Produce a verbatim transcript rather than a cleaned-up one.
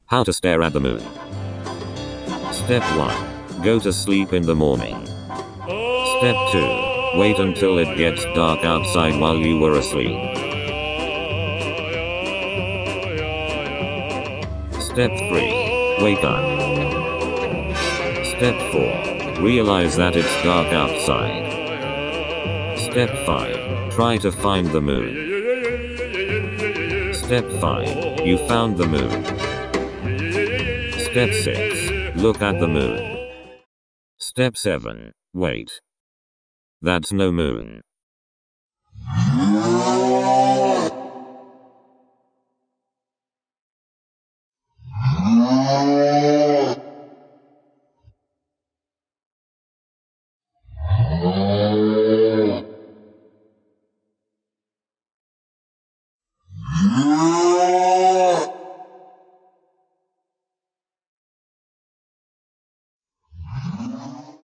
How to stare at the moon. Step one. Go to sleep in the morning. Step two. Wait until it gets dark outside while you were asleep. Step three. Wake up. Step four. Realize that it's dark outside. Step five. Try to find the moon. Step five. You found the moon. Step six. Look at the moon. Step seven. Wait. That's no moon.